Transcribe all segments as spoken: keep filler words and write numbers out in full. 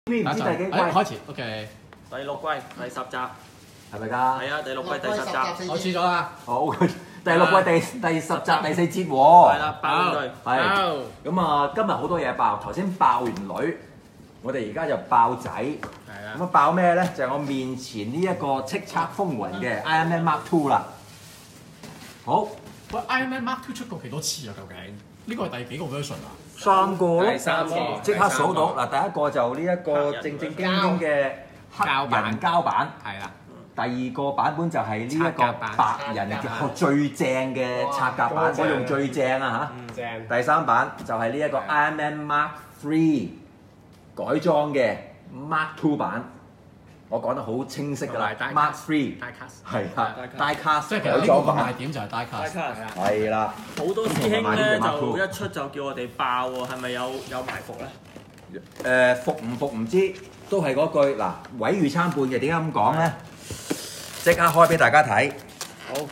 知唔知第幾季？ 開始 OK。 第六季第十集， 係咪㗎？ 係啊，第六季第十集， 開始咗啦。 好，第六季第第十集第四節喎。 係啦，爆隊， 係。咁啊，今日好多嘢爆，頭先爆完女，我哋而家就爆仔。 係啦。 咁啊爆咩咧？就係我面前呢一個叱咤風雲嘅 Iron Man Mark Two 啦。好。 喂 ，Iron Man Mark Two 出過幾多次啊？究竟呢個係第幾個 version 啊？ 三個咯。 第三個。 即刻數到嗱，第一個就呢一個正正經經嘅黑人膠版。 係啦。 第二個版本就係呢一個白人嘅最正嘅拆甲版，我用最正啊嚇。 正。 第三版就係呢一個 Iron Man Mark Three 改裝嘅 Mark Two 版，我講得好清晰㗎啦。Mark Three 係啊 ，Die Cast 即係其實呢個個賣點就係 Die Cast。 係啦。 好多師兄咧就一出就叫我哋爆喎，係咪有有埋伏咧？ 誒服唔服唔知，都係嗰句嗱，毀譽參半嘅。點解咁講咧？即刻開俾大家睇。 好。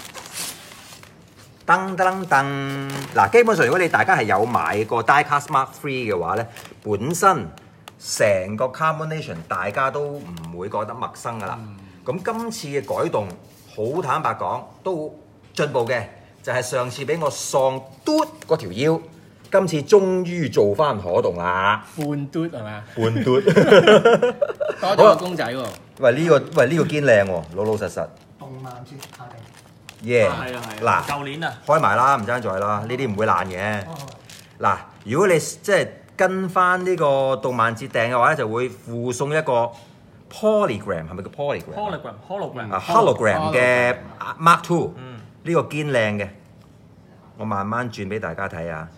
噔噔噔！嗱，基本上如果你大家係有買過 Die Cast Mark Three 嘅話咧，本身成個 combination 大家都唔會覺得陌生㗎啦。咁、嗯、今次嘅改動，好坦白講都進步嘅，就係、是、上次俾我喪嘟嗰條腰，今次終於做翻可動啦。 半嘟係咪啊？ 半嘟。 多咗個公仔喎。 喂，呢、這個喂呢、這個堅靚喎，老老實實。 動漫節下定。 耶！ 係啊係啊。嗱，舊年啊。 開埋啦，唔爭在啦，呢啲唔會爛嘅。嗱，如果你即係跟翻呢個動漫節訂嘅話咧，就會附送一個 polygram， 係咪叫 polygram？hologram，hologram 啊 hologram 嘅 Mark Two， 呢個堅靚嘅，我慢慢轉俾大家睇下。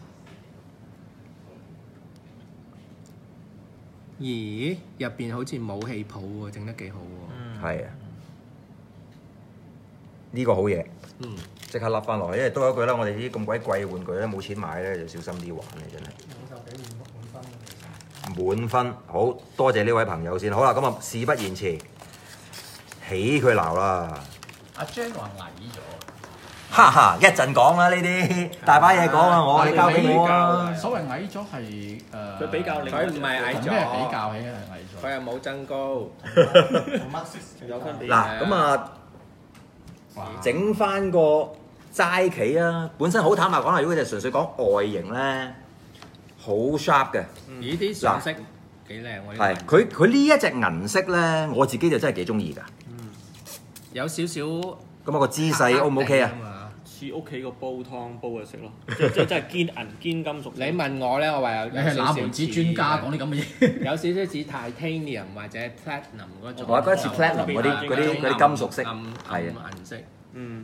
咦？入邊好似冇氣泡喎，整得幾好喎。 係啊，呢個好嘢。嗯。即刻笠翻落去，因為都有一句啦，我哋啲咁鬼貴嘅玩具咧，冇錢買咧，就小心啲玩嘅真係。滿分，好多謝呢位朋友先。好啦，咁啊事不宜遲，起佢鬧啦。 阿 Jan 話矮咗， 哈哈，一陣講啦呢啲，大把嘢講啊，我你交俾我啊。 所謂矮咗係誒， 佢比較佢唔係矮咗， 咩比較起係矮咗？ 佢又冇增高， 有分別。 嗱咁啊，整翻個齋企啊！本身好坦白講啦，如果就純粹講外形咧，好 sharp 嘅。 咦啲上色幾靚喎！ 係佢佢呢一隻銀色咧，我自己就真係幾中意㗎。 嗯，有少少咁啊個姿勢 O 唔 OK 啊？ 似屋企個煲湯煲嘅色咯，即即即係堅銀堅金屬。 你問我咧，我話有你係冷門子專家講啲咁嘅嘢， 有少少似 titanium 或者 platinum 嗰種。 我覺得似 platinum 嗰啲嗰啲嗰啲金屬色， 係啊銀色。嗯。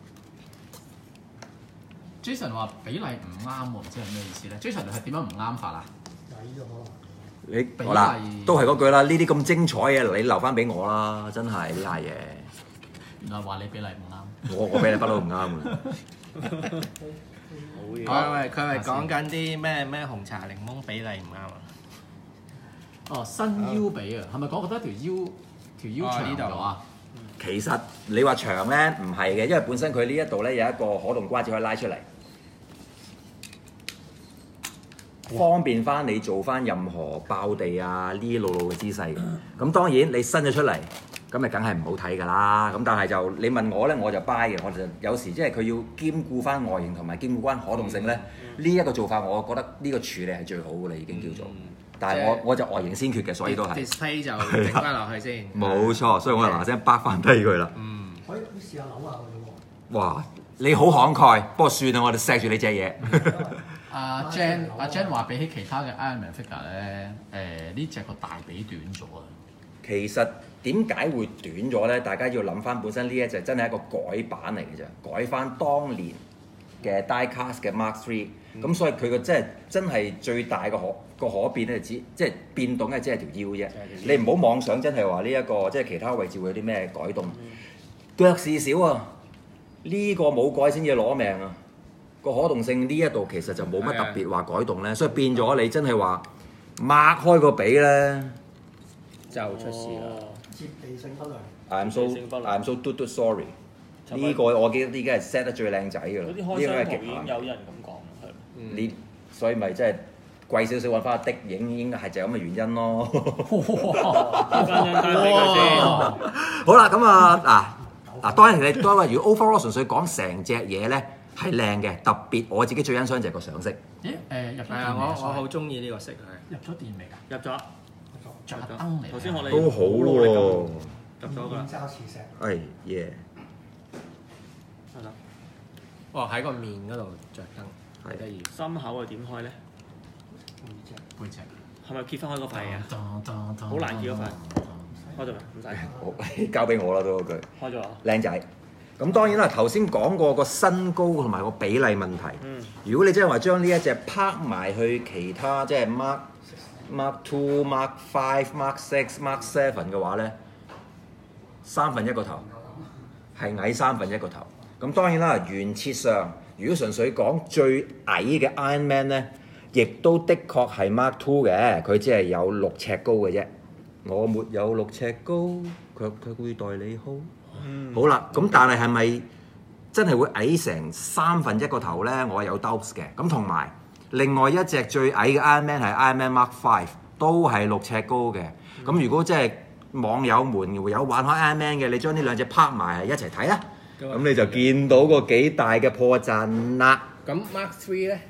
Jason 話比例唔啱喎，唔知係咩意思咧 ？Jason 係點樣唔啱法啊？ 矮咗可能。 你嗱都係嗰句啦，呢啲咁精彩嘅你留翻俾我啦，真係呢下嘢。 原來話你比例唔啱。 我我比你不嬲唔啱嘅。 好嘢。 佢係佢係講緊啲咩咩紅茶檸檬比例唔啱啊？ 哦，伸腰比啊，係咪講覺得條腰條腰長咗啊？ 其實你話長咧唔係嘅，因為本身佢呢一度咧有一個可動關節可以拉出嚟，方便翻你做翻任何爆地啊呢啲路路嘅姿勢。咁當然你伸咗出嚟，咁咪梗係唔好睇㗎啦。咁但係就你問我咧，我就 buy 嘅。我就有時即係佢要兼顧翻外形同埋兼顧翻可動性咧，呢一個做法我覺得呢個處理係最好嘅啦，已經叫做。但係我我就外形先決嘅，所以都係。 display 就整翻落去先。 冇錯，所以我就嗱聲掰翻低佢啦。 嗯。 可以試下扭下佢喎。 哇！你好慷慨，不過算啦，我哋錫住你隻嘢。 阿 Jan 阿 Jan 話比起其他嘅 Iron Man figure 咧，誒呢隻個大髀短咗啊。其實點解會短咗咧？大家要諗翻本身呢一隻真係一個改版嚟嘅啫，改翻當年嘅 Die Cast 嘅 Mark Three。咁、嗯、所以佢個真係真係最大個可個可變咧，只即係變動嘅，只係條腰啫。你唔好妄想真係話呢一個即係其他位置會有啲咩改動。嗯、腳事少啊，呢、呢個冇改先至攞命啊！個可動性呢一度其實就冇乜特別話改動咧，所以變咗你真係話擘開個髀咧就出事啦。 接地性不良。 I'm so I'm so do do sorry。呢個我記得已經係 set 得最靚仔㗎啦。 嗰啲開箱圖已經有人咁講啦，係。 你所以咪即係貴少少揾翻的影，應該係就係咁嘅原因咯。 翻張單俾佢先。 好啦，咁啊嗱嗱，當然你當然如果 overall 純粹講成隻嘢咧係靚嘅，特別我自己最欣賞就係個上色。 咦誒入咗係啊，我我好中意呢個色係。 入咗電未㗎？ 入咗， 着燈嚟。 頭先我哋都好喎， 入咗㗎啦， 揸磁石， 係耶， 係啦。 哦，喺個面嗰度着燈，係得意。 心口係點開咧？ 背脊， 背脊。 係咪揭翻開嗰塊啊？ 好好難揭嗰塊。開咗未？唔使。 好交俾我啦都嗰句。 開咗啦。 靚仔。咁當然啦，頭先講過個身高同埋個比例問題。 嗯。 如果你真係話將呢一隻拍埋去其他即係 Mark Mark Two、Mark Five、Mark Six、Mark Seven 嘅話咧，三分一個頭，係矮三分一個頭。咁當然啦，原設上如果純粹講最矮嘅 Iron Man 咧，亦都的確係 Mark Two 嘅，佢只係有六尺高嘅啫。我沒有六尺高，卻卻會待你好。嗯、好啦，咁但係係咪真係會矮成三分一個頭咧？我有 doubts 嘅。咁同埋另外一隻最矮嘅 Iron Man 係 Iron Man Mark Five，都係六尺高嘅。咁、嗯、如果即係網友們有玩開 Iron Man 嘅，你將呢兩隻拍埋一齊睇啦，咁、嗯、你就見到個幾大嘅破綻啦。 咁 Mark Three 咧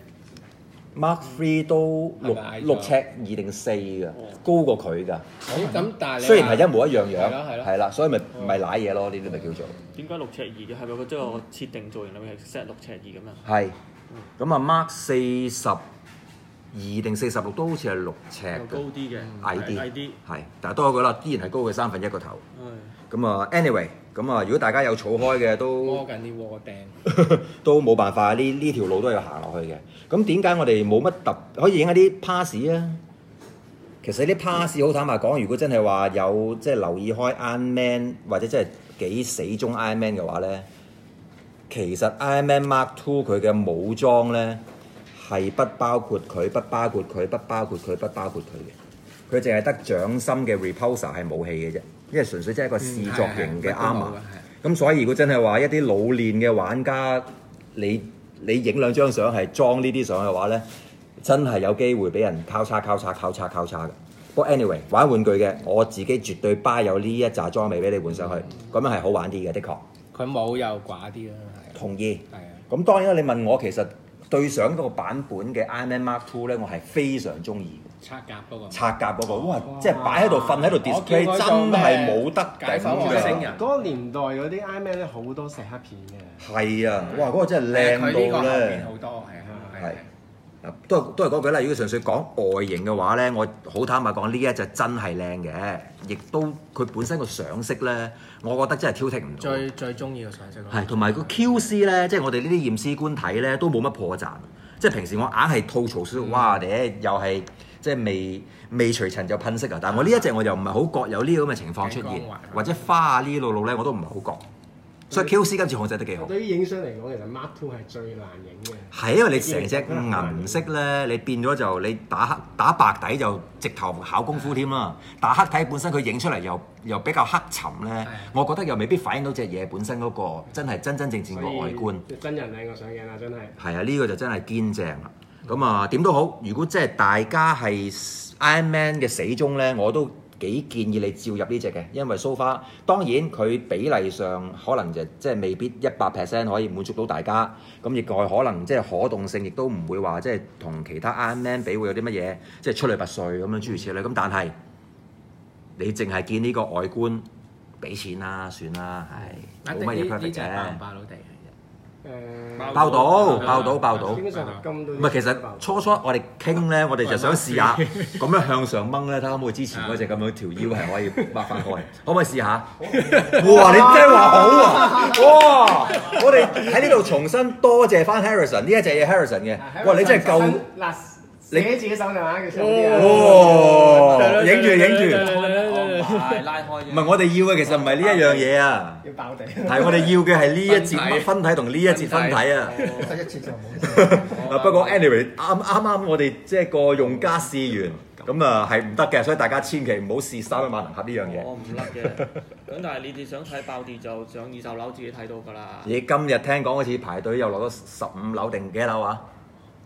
？Mark Three 都六六尺二定四㗎，高過佢㗎。 咁但係雖然係一模一樣樣， 係咯係咯係啦，所以咪唔係賴嘢咯？呢啲咪叫做點解六尺二嘅？係咪佢將個設定造型裏面係 set 六尺二咁樣？ 係。咁啊，Mark 四十二定四十六都好似係六尺嘅， 高啲嘅， 矮啲， 矮啲， 係，但係多嗰啦，依然係高佢三分一個頭。 係。 咁啊，anyway，咁啊，如果大家有儲開嘅都摸緊啲窩釘， 都冇辦法，呢呢條路都要行落去嘅。咁點解我哋冇乜特可以影一啲 pass 啊？其實啲 pass 好坦白講，如果真係話有即係留意開 Iron Man 或者真係幾死忠 Iron Man 嘅話咧，其實 Iron Man Mark Two 佢嘅武裝咧係不包括佢，不包括佢，不包括佢，不包括佢嘅。佢淨係得掌心嘅 repulsor 係武器嘅啫，因為純粹即係一個視作型嘅 armor。咁所以如果真係話一啲老練嘅玩家，你你影兩張相係裝呢啲相嘅話咧，真係有機會俾人交叉、交叉、交叉、交叉嘅。不過 anyway 玩玩具嘅，我自己絕對 buy 有呢一紮裝備俾你換上去，咁樣係好玩啲嘅，的確。 佢冇又寡啲啦，係。 同意。 係啊。 咁當然啦，你問我其實對上嗰個版本嘅 Iron Man Mark Two 咧，我係非常中意。 拆甲嗰個。 拆甲嗰個，哇！即係擺喺度瞓喺度 display，真係冇得解放外星人。 嗰個年代嗰啲 Iron Man 咧好多石黑片嘅。 係啊！哇！嗰個真係靚到咧。 佢呢個後邊好多係啊。 係。都係都係嗰句啦。如果純粹講外形嘅話咧，我好坦白講，呢一隻真係靚嘅，亦都佢本身個上色咧，我覺得真係挑剔唔到。 最最中意個上色。 係，同埋個 Q C 咧，即係我哋呢啲驗屍官睇咧，都冇乜破綻。即係平時我硬係吐槽少少，哇！你又係即係未未除塵就噴色啊！但係我呢一隻我又唔係好覺有呢個咁嘅情況出現，或者花啊呢啲路路咧我都唔係好覺。所以 Q C 今次控制得幾好。 對於影相嚟講，其實 Mark Two 係最難影嘅。 係因為你成隻銀色咧，你變咗就你打黑打白底就直頭考功夫添啦。但黑體本身佢影出嚟又又比較黑沉咧，我覺得又未必反映到隻嘢本身嗰個真係真真正正個外觀。 真人靚過相鏡啦，真係。 係啊，呢個就真係堅正啦。咁啊點都好，如果即係大家係 Iron Man 嘅死忠咧，我都幾建議你照入呢隻嘅，因為 so far 當然佢比例上可能就即係未必一百 percent 可以滿足到大家，咁亦外可能即係可動性亦都唔會話即係同其他 Iron Man 比會有啲乜嘢即係出類拔萃咁樣諸如此類。咁但係你淨係見呢個外觀，俾錢啦，算啦，係冇乜嘢 perfect 嘅。 爆到地誒爆到爆到爆到， 基本上金都唔係其實初初我哋傾咧，我哋就想試下咁樣向上掹咧，睇下可唔可以之前嗰隻咁樣條腰係可以擘翻開，可唔可以試下？哇！你真係話好啊！哇！我哋喺呢度重新多謝翻 Harrison 呢一隻嘢 Harrison 嘅，哇！你真係夠嗱，你自己手就玩嘅， 哇！影住影住。 係拉開啫。 唔係我哋要嘅，其實唔係呢一樣嘢啊。 要爆地。 係我哋要嘅係呢一節分體同呢一節分體啊。 得一節就冇。 啊不過 anyway 啱啱啱我哋即係個用家試完，咁啊係唔得嘅，所以大家千祈唔好試三一萬能俠呢樣嘢。 我唔甩嘅。咁但係你哋想睇爆跌就上二十樓自己睇到㗎啦。 你今日聽講好似排隊又落咗十五樓定幾樓啊？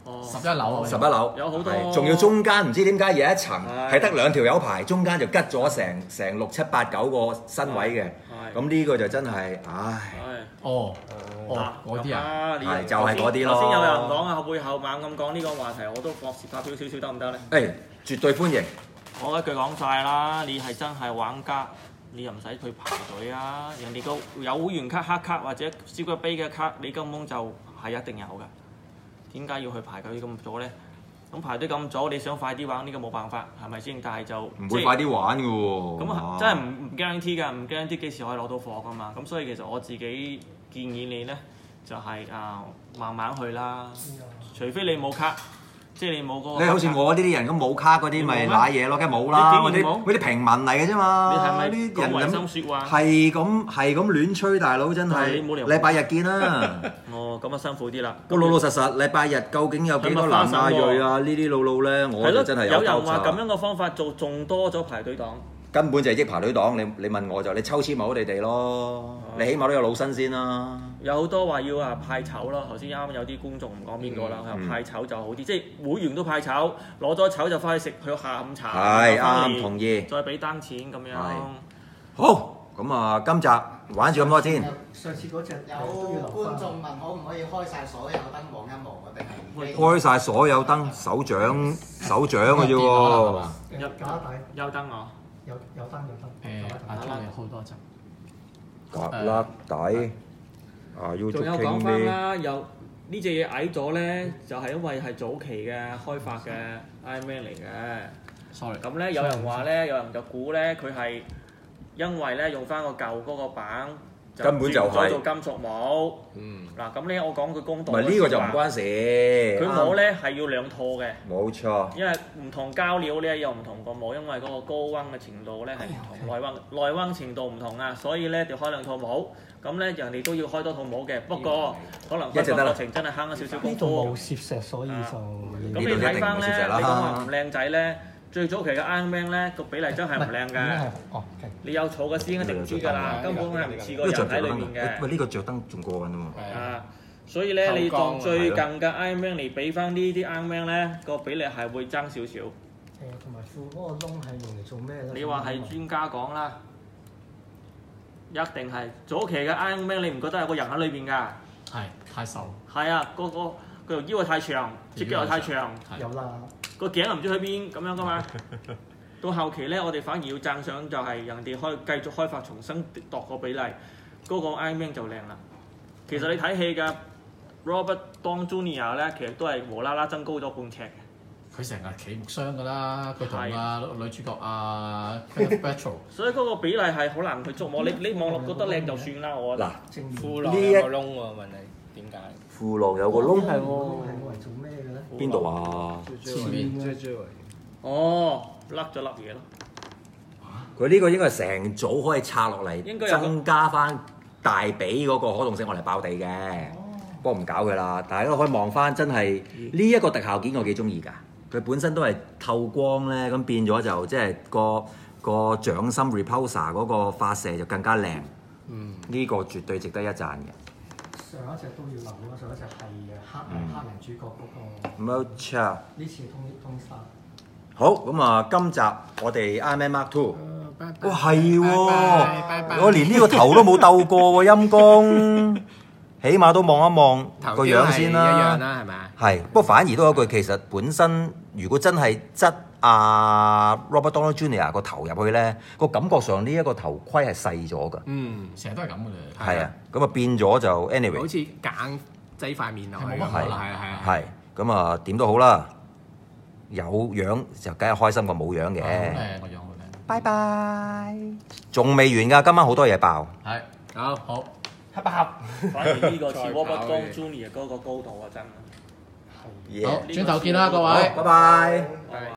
哦， 十一樓， 十一樓有好多係仲要中間唔知點解有一層係係得兩條友排，中間就吉咗成成六七八九個身位嘅。 係咁呢個就真係，唉， 係。 哦，哦，嗰啲啊， 啊，你係就係嗰啲咯頭先有人講啊，背後猛咁講呢個話題，我都博士發表少少得唔得咧？ 誒，絕對歡迎。 我一句講晒啦，你係真係玩家，你又唔使去排隊啊！人哋個有會員卡、黑卡或者超級杯嘅卡，你根本就係一定有㗎。點解要去排隊咁早咧？咁排隊咁早，你想快啲玩呢個冇辦法，係咪先？但係就唔會快啲玩㗎喎。 咁啊，真係唔唔 guarantee 㗎，唔 guarantee 幾時可以攞到貨㗎嘛。咁所以其實我自己建議你咧，就係、啊慢慢去啦。除非你冇卡，即係你冇嗰個。 你好似我呢啲人咁冇卡嗰啲，咪你冇咩賴嘢咯，梗係冇啦。嗰啲你竟然冇嗰啲平民嚟嘅啫嘛。 你係咪啲講違人心説話？ 係咁係咁亂吹，大佬真係。 但係你冇理由禮拜日見啦。 哦，咁啊辛苦啲啦。 個老老實實，禮拜日究竟有幾多南亞裔啊？呢啲老老咧，我係咯， 就真係有人鳩話咁差。 樣嘅方法做仲多咗排隊黨。 根本就係益排隊黨。你你問我就你抽籤咪好地地咯。你起碼都有老新先啦。 有好多話要啊派籌咯，頭先啱啱有啲觀眾唔講邊個啦，佢話派籌就好啲，即係會員都派籌，攞咗籌就翻去食佢下午茶， 係然後返嚟啱同意再俾單錢咁樣。 好，咁啊，今集玩住咁多先。 上次嗰只有都要留翻。 觀眾問可唔可以開晒所有燈望一望啊？定係開晒所有燈，手掌手掌嘅啫喎。 有假底有燈我。 有有燈有燈。 誒，阿張你好多隻。 格粒底啊，YouTube 仲有講傾咩？ 翻啦，有呢隻嘢矮咗咧，就係因為係早期嘅開發嘅 Iron Man 嚟嘅。 sorry， 咁咧有人話咧，有人就估咧佢係因為咧用翻個舊嗰個板， 根本就係轉咗做金屬帽。 嗯， 嗱咁咧，我講句公唔道， 係呢個就唔關事。 佢帽咧係要兩套嘅。 冇錯。 因為唔同膠料咧有唔同個帽，因為嗰個高溫嘅程度咧係唔同，內溫內溫程度唔同啊，所以咧要開兩套帽。咁咧人哋都要開多套帽嘅，不過可能開發過程真係慳咗少少功呢度冇夫。 攝石，所以就咁你睇翻咧，你講話唔靚仔咧，最早期嘅 Iron Man 咧個比例真係唔靚㗎。 哦， 你有儲嘅先一定知㗎啦，根本係唔似個人喺裏面嘅。 喂，呢個着燈仲過癮啊嘛。 啊，所以咧你當最近嘅 Iron Man 嚟比翻呢啲 Iron Man 咧，個比例係會爭少少。 誒，同埋褲嗰個窿係用嚟做咩咧？ 你話係專家講啦，一定係早期嘅 Iron Man，你唔覺得有個人喺裏邊㗎？ 係太瘦， 係啊，個個個條腰又太長，隻腳又太長， 有啦。 個頸又唔知去邊咁樣㗎嘛。到後期咧，我哋反而要讚賞就係人哋開繼續開發重新度個比例，嗰、個 Iron Man 就靚啦。其實你睇戲嘅 Robert Downey Junior 咧，其實都係無啦啦增高咗半尺嘅。 佢成日企木箱㗎啦，佢同啊女主角啊 Gwyneth Paltrow， 所以嗰個比例係好難去捉摸。你你望落覺得靚就算啦，我覺得。 嗱， 褲浪有個窿喎，問你點解？ 褲浪有個窿係喎。係攞嚟做咩嘅咧？ 邊度啊？ 前面追追圍。 哦，甩咗粒嘢咯。 佢呢個應該係成組可以拆落嚟， 應該有個增加翻大髀嗰個可動性，我嚟爆地嘅。不過唔搞佢啦，大家都可以望翻，真係呢一個特效件我幾中意㗎。佢本身都係透光咧，咁變咗就即係個個掌心 repulsor 嗰個發射就更加靚。 嗯， 呢個絕對值得一讚嘅。 上一隻都要留咯，上一隻係黑黑人主角嗰個。 冇錯。 呢次通通殺。 好，咁啊，今集我哋 Iron Man Mark Two。 拜拜哇，係拜拜喎！我連呢個頭都冇鬥過喎，陰公。起碼都望一望個樣先啦。 一樣啦，係咪啊？ 係，不過反而都有一句，其實本身如果真係質阿 Robert Downey Junior 個頭入去咧，個感覺上呢一個頭盔係細咗㗎。 嗯， 成日都係咁嘅啫。 係啊，咁啊變咗就 anyway。 好似揀擠塊面落去。 係冇乜係係係係係，咁啊點都好啦，有樣就梗係開心過冇樣嘅。 誒個樣好靚。 拜拜。仲未完㗎，今晚好多嘢爆。 係，好好。 黑白盒，反而呢個似 Robert Downey Junior 嗰個高度啊，真係。 好，轉頭見啦，各位。 拜拜。 拜拜。